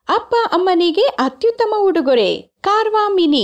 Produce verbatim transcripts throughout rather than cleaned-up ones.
ಅಪ್ಪ ಅಮ್ಮನಿಗೆ ಅತ್ಯುತ್ತಮ ಉಡುಗೊರೆ ಕಾರ್ವಾ ಮಿನಿ.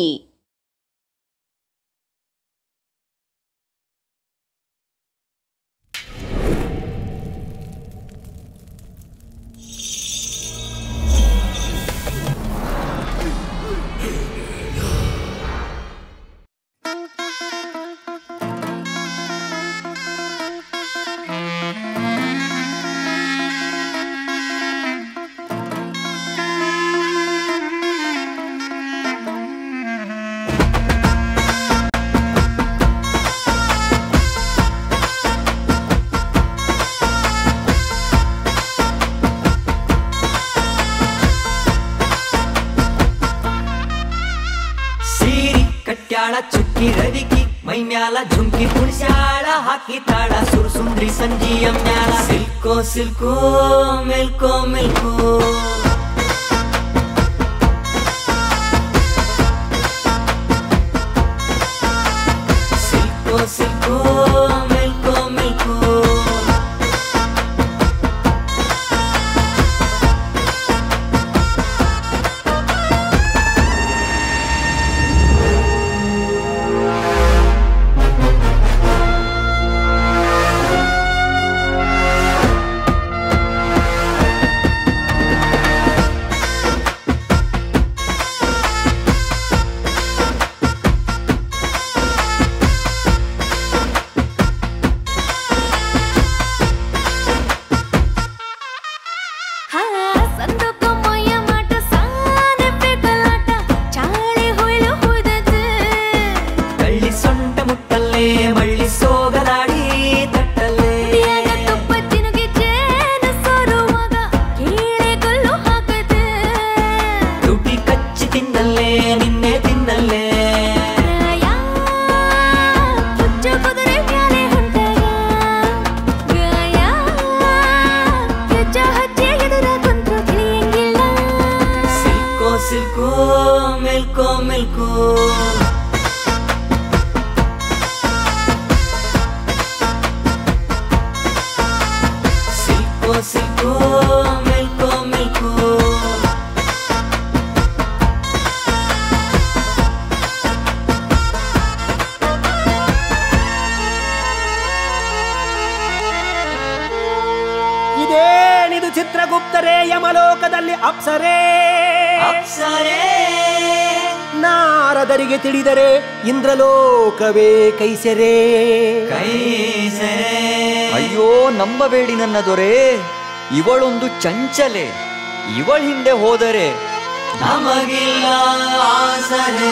ಚುಕ್ಕಿ ರವಿಕಿ ಮೈ ಮ್ಯಾಲ ಝುಂಕಿ ಕುಣಿಸ್ಯಾಳ ಹಾಕಿ ತಾಳ ಸುರ್ ಸುಂದ್ರಿ ಸಂಜಿಯ ಮ್ಯಾಲ ಸಿಲ್ಕೋ ಸಿಲ್ಕೋ ಮಿಲ್ಕೋ ಮಿಲ್ಕೋ ಸಿಲ್ಕೋ ಸಿಲ್ಕೋ ಮಿಲ್ಕೋ ಮಿಲ್ಕೋ ಸಿಲ್ಕೋ ಮಿಲ್ಕೋ ಮಿಲ್ಕೋ ಸಿಲ್ಕೋ ಸಿಲ್ಕೋ ಮಿಲ್ಕೋ ಮಿಲ್ಕೋ ಇದೇನಿದು ಚಿತ್ರಗುಪ್ತರೇ ಯಮಲೋಕದಲ್ಲಿ ಅಪ್ಸರೇ ಅಪ್ಸರೇ ನಾರದರಿಗೆ ತಿಳಿದರೆ ಇಂದ್ರಲೋಕವೇ ಕೈಸೆರೆ ಕೈಸೆರೆ ಅಯ್ಯೋ ನಂಬಬೇಡಿ ನನ್ನ ದೊರೆ, ಇವಳೊಂದು ಚಂಚಲೆ, ಇವಳ ಹಿಂದೆ ಹೋದರೆ ನಮಗಿಲ್ಲ ಆಸರೆ.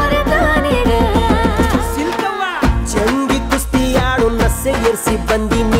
ಬಂದಿ